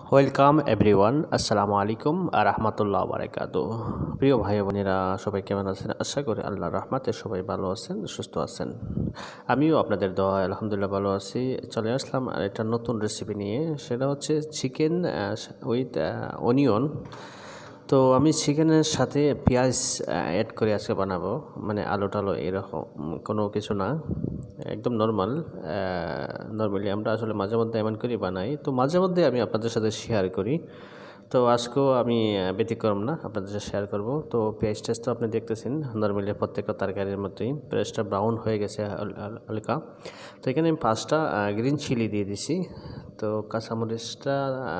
Welcome everyone, আসসালামু আলাইকুম আর রাহমাতুল্লাহ বারাকাতু। প্রিয় ভাই বোনেরা, সবাই কেমন আছেন? আশা করি আল্লাহর রহমতে সবাই ভালো আছেন, সুস্থ আছেন। আমিও আপনাদের দোয়ায় আলহামদুলিল্লাহ ভালো আছি। চলে আসলাম আর একটা নতুন রেসিপি নিয়ে, সেটা হচ্ছে চিকেন উইথ অনিয়ন। তো আমি চিকেনের সাথে পেঁয়াজ অ্যাড করে আজকে বানাবো, মানে আলু টালু এরকম কোনো কিছু না, একদম নর্মালি আমরা আসলে মাঝে মধ্যে এমন করে বানাই, তো মাঝে মধ্যে আমি আপনাদের সাথে শেয়ার করি। তো আজকেও আমি ব্যতিক্রম না, আপনাদের সাথে শেয়ার করব। তো পেঁয়াজ টেস্ট তো আপনি দেখতেছেন নর্মালি প্রত্যেকটা তরকারির মধ্যেই পেঁয়াজটা ব্রাউন হয়ে গেছে হালকা। তো এখানে আমি 5টা গ্রিন চিলি দিয়ে দিছি। তো কাঁচামরিচটা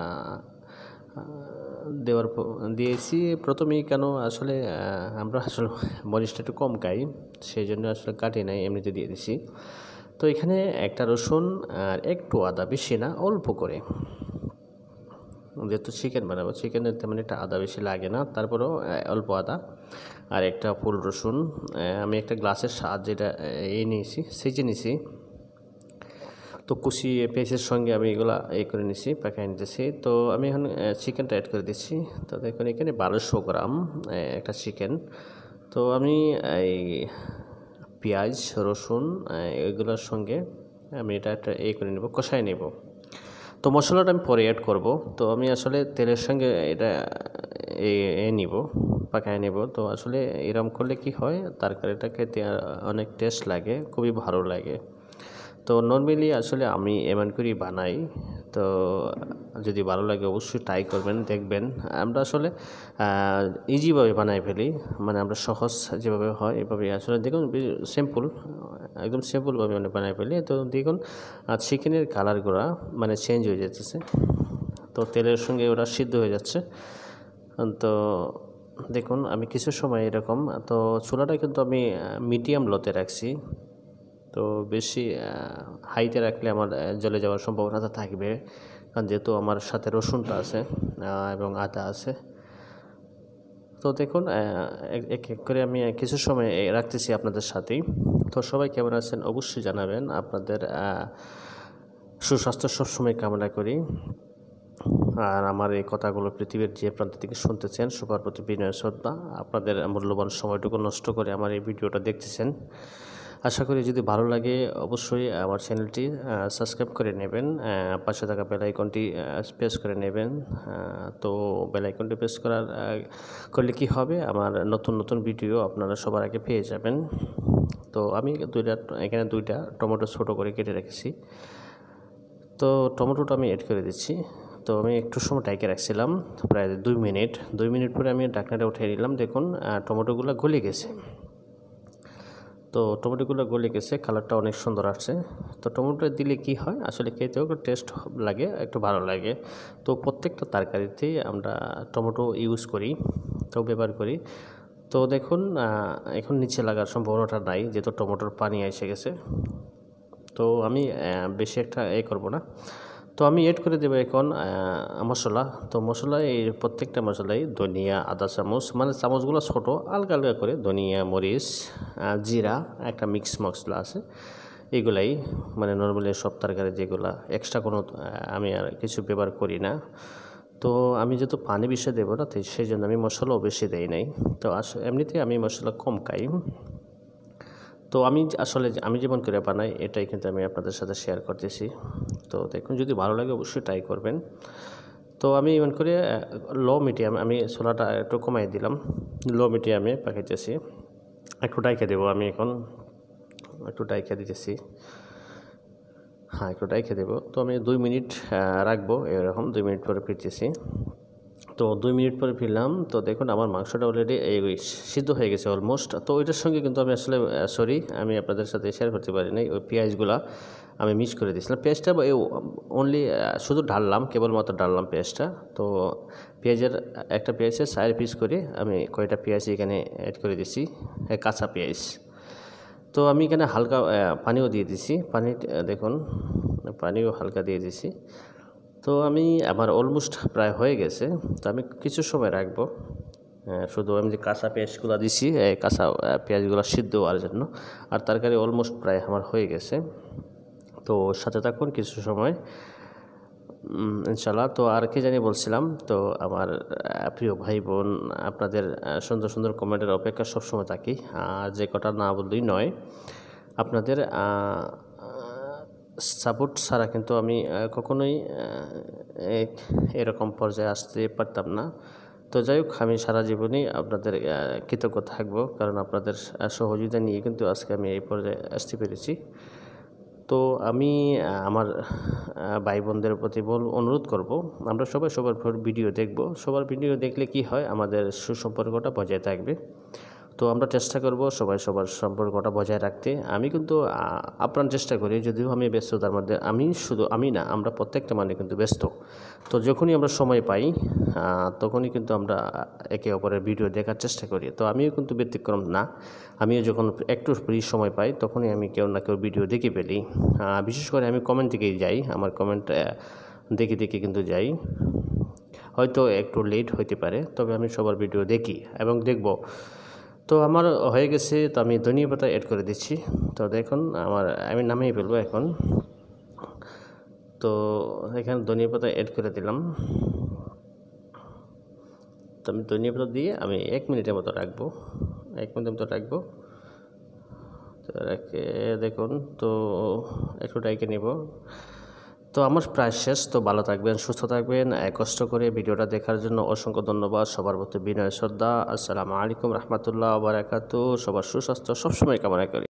দিয়েছি প্রথমেই, কেন আসলে আমরা আসলে মরিচটা একটু কম খাই, সেই জন্য আসলে কাটি নাই, এমনিতে দিয়ে দিছি। তো এখানে একটা রসুন আর একটু আদা, বেশি না, অল্প করে, যেহেতু চিকেন বানাবো, চিকেনের তেমন একটা আদা বেশি লাগে না, তারপরেও অল্প আদা আর একটা ফুল রসুন। আমি একটা গ্লাসের সাহায্যে এটা নিয়েছি, সেজে নিয়েছি। তো কুচি পেঁয়াজের সঙ্গে আমি এগুলো করে নিছি, পাকাই নিতেছি। তো আমি এখন চিকেনটা অ্যাড করে দিচ্ছি। তো দেখুন এখানে 1200 গ্রাম একটা চিকেন। তো আমি এই পেঁয়াজ রসুন এগুলোর সঙ্গে আমি এটা একটা করে নেব, কষাই নেব। তো মশলাটা আমি পরে অ্যাড করব। তো আমি আসলে তেলের সঙ্গে এটা নিব, পাকায় নেব। তো আসলে এরকম করলে কি হয়, তরকারিটা খেতে অনেক টেস্ট লাগে, খুবই ভালো লাগে। তো নর্মালি আসলে আমি এমন করেই বানাই। তো যদি ভালো লাগে অবশ্যই ট্রাই করবেন, দেখবেন। আমরা আসলে ইজিভাবে বানাই ফেলি, মানে আমরা সহজ যেভাবে হয় এভাবে আসলে দেখুন, সিম্পল, একদম সিম্পলভাবে মানে বানাই ফেলি। তো দেখুন চিকেনের কালারগুলো মানে চেঞ্জ হয়ে যাচ্ছে, তো তেলের সঙ্গে ওরা সিদ্ধ হয়ে যাচ্ছে। তো দেখুন আমি কিছু সময় এরকম, তো চুলাটা কিন্তু আমি মিডিয়াম লোতে রাখছি। তো বেশি হাইতে রাখলে আমার জ্বলে যাওয়ার সম্ভাবনাটা থাকবে, কারণ যেহেতু আমার সাথে রসুনটা আছে এবং আদা আছে। তো দেখুন এক এক করে আমি কিছু সময় রাখতেছি আপনাদের সাথেই। তো সবাই কেমন আছেন অবশ্যই জানাবেন। আপনাদের সুস্বাস্থ্য সবসময় কামনা করি। আর আমার এই কথাগুলো পৃথিবীর যে প্রান্ত থেকে শুনতেছেন সবার প্রতি বিনয় শ্রদ্ধা। আপনাদের মূল্যবান সময়টুকু নষ্ট করে আমার এই ভিডিওটা দেখতেছেন। আশা করি যদি ভালো লাগে অবশ্যই আমার চ্যানেলটি সাবস্ক্রাইব করে নেবেন, পাশে থাকা বেল আইকনটি প্রেস করে নেবেন। তো বেল আইকনটি প্রেস করলে কি হবে, আমার নতুন নতুন ভিডিও আপনারা সবার আগে পেয়ে যাবেন। তো আমি এখানে দুইটা টমেটো ছোটো করে কেটে রেখেছি। তো টমেটোটা আমি অ্যাড করে দিচ্ছি। তো আমি একটু সময় ঢেকে রাখছিলাম, প্রায় 2 মিনিট পরে আমি ঢাকনাটা উঠিয়ে নিলাম। দেখুন টমেটোগুলো গলে গেছে। তো টমেটোগুলো গলে গেছে, কালারটা অনেক সুন্দর আসছে। তো টমেটো দিলে কি হয়, আসলে খেতেও একটু টেস্ট লাগে, একটু ভালো লাগে। তো প্রত্যেকটা তরকারিতেই আমরা টমেটো ইউজ করি, তো ব্যবহার করি। তো দেখুন এখন নিচে লাগার সম্ভাবনাটা নাই, যেহেতু টমেটোর পানি এসে গেছে। তো আমি বেশি একটা করব না। তো আমি এড করে দেবো এখন মশলা। তো মশলা এই প্রত্যেকটা মশলাই ধনিয়া আদা চামচ, মানে চামচগুলো ছোটো, আলগা আলগা করে ধনিয়া মরিচ জিরা একটা মিক্স মশলা আছে, এগুলাই মানে নর্মালি সব তরকারি যেগুলো, এক্সট্রা কোনো আমি আর কিছু ব্যবহার করি না। তো আমি যেহেতু পানি বেশি দেবো না, সেই জন্য আমি মশলাও বেশি দেই নাই। তো এমনিতে আমি মশলা কম খাই। তো আমি যেমন করে বানাই এটাই কিন্তু আমি আপনাদের সাথে শেয়ার করতেছি। তো দেখুন যদি ভালো লাগে অবশ্যই ট্রাই করবেন। তো আমি এমন করে মিডিয়াম আমি চুলাটা একটু কমাই দিলাম, মিডিয়ামে পাকাইতেছি। একটু ডাইকে দেবো আমি এখন, একটু ডাইকে দিতেছি। হ্যাঁ, একটু ডাইকে দেবো। তো আমি 2 মিনিট রাখবো, এরকম 2 মিনিট পরে ফিরতেছি। তো 2 মিনিট পরে ফিরলাম। তো দেখুন আমার মাংসটা অলরেডি সিদ্ধ হয়ে গেছে অলমোস্ট। তো ওইটার সঙ্গে কিন্তু আমি আসলে আমি আপনাদের সাথে শেয়ার করতে পারি নাই, ওই পেঁয়াজগুলা আমি মিক্স করে দিয়েছিলাম। পেঁয়াজটা অনলি শুধু ঢাললাম, কেবলমাত্র ঢাললাম পেঁয়াজটা। তো একটা পেঁয়াজের 4 পিস করে আমি কয়টা পেঁয়াজ এখানে অ্যাড করে দিছি, কাঁচা পেঁয়াজ। তো আমি এখানে হালকা পানিও দিয়ে দিছি, দেখুন পানিও হালকা দিয়ে দিছি। তো আমার অলমোস্ট প্রায় হয়ে গেছে। তো আমি কিছু সময় রাখবো, শুধু আমি যে কাঁচা পেঁয়াজগুলো দিছি, কাঁচা পেঁয়াজগুলো সিদ্ধ হওয়ার জন্য। আর তরকারি অলমোস্ট প্রায় আমার হয়ে গেছে। তো সাথে থাকুন কিছু সময়। ইনশাল্লাহ। তো আর কি জানি বলছিলাম, তো আমার প্রিয় ভাই বোন, আপনাদের সুন্দর সুন্দর কমেন্টের অপেক্ষা সবসময় থাকি। যে কটা না বললেই নয়, আপনাদের সাপোর্ট ছাড়া কিন্তু আমি কখনোই এরকম পর্যায়ে আসতে পারতাম না। তো যাই হোক, আমি সারা জীবনই আপনাদের কৃতজ্ঞ থাকবো, কারণ আপনাদের সহযোগিতা নিয়ে কিন্তু আজকে আমি এই পর্যায়ে আসতে পেরেছি। তো আমি আমার ভাই বোনদের প্রতি অনুরোধ করব, আমরা সবাই সবার ভিডিও দেখব। সবার ভিডিও দেখলে কি হয়, আমাদের সুসম্পর্কটা বজায় থাকবে। তো আমরা চেষ্টা করব সবাই সবার সম্পর্কটা বজায় রাখতে। আমি কিন্তু আপ্রাণ চেষ্টা করি, যদিও আমি ব্যস্ততার মধ্যে, আমি না, আমরা প্রত্যেকটা মানে কিন্তু ব্যস্ত। তো যখনই আমরা সময় পাই তখনই কিন্তু আমরা একে অপরের ভিডিও দেখার চেষ্টা করি। তো আমিও কিন্তু ব্যতিক্রম না, আমিও যখন একটু ফ্রি সময় পাই তখনই আমি কেউ না কেউ ভিডিও দেখে ফেলি। বিশেষ করে আমি কমেন্ট দিকেই যাই, আমার কমেন্ট দেখে দেখে কিন্তু যাই। হয়তো একটু লেট হইতে পারে, তবে আমি সবার ভিডিও দেখি এবং দেখব। তো আমার হয়ে গেছে, তো আমি ধনিয়া পাতা অ্যাড করে দিচ্ছি। তো দেখুন আমি নামিয়ে ফেলবো এখন। তো এখানে ধনিয়া পাতা অ্যাড করে দিলাম। তো আমি ধনিয়া পাতা দিয়ে আমি 1 মিনিটের মতো রাখবো। 1 মিনিটের মতো রাখবো। তো রেখে দেখুন, তো একটু ডাইকে নেব। তো আমার প্রায় শেষ। তো ভালো থাকবেন, সুস্থ থাকবেন। কষ্ট করে ভিডিওটা দেখার জন্য অসংখ্য ধন্যবাদ। সবার প্রতি বিনয় শ্রদ্ধা। আসসালামু আলাইকুম রহমতুল্লাহ ওয়া বারাকাতুহু। সবার সুস্বাস্থ্য সবসময় কামনা করি।